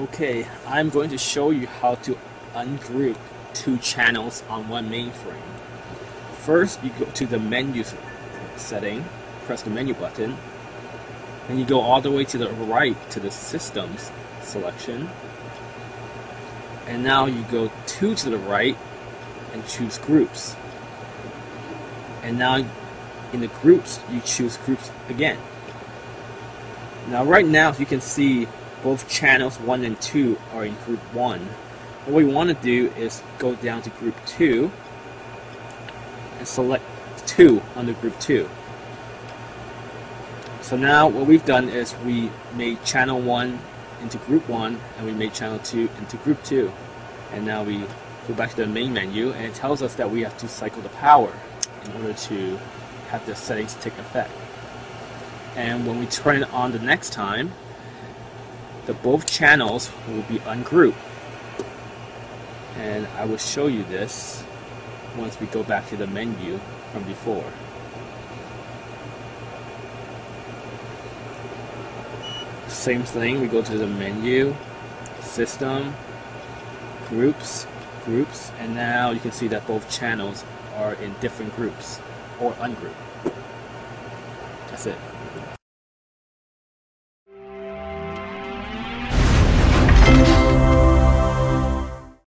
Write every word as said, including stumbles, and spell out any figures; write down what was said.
Okay, I'm going to show you how to ungroup two channels on one mainframe. First, you go to the menu setting, press the menu button, and you go all the way to the right to the systems selection. And now you go two to the right and choose groups. And now in the groups, you choose groups again. Now right now, as you can see, both channels one and two are in group one. What we want to do is go down to group two and select two under group two. So now what we've done is we made channel one into group one and we made channel two into group two. And now we go back to the main menu and it tells us that we have to cycle the power in order to have the settings take effect. And when we turn it on the next time, the both channels will be ungrouped. And I will show you this once we go back to the menu from before. Same thing, we go to the menu, system, groups, groups, and now you can see that both channels are in different groups or ungrouped. That's it.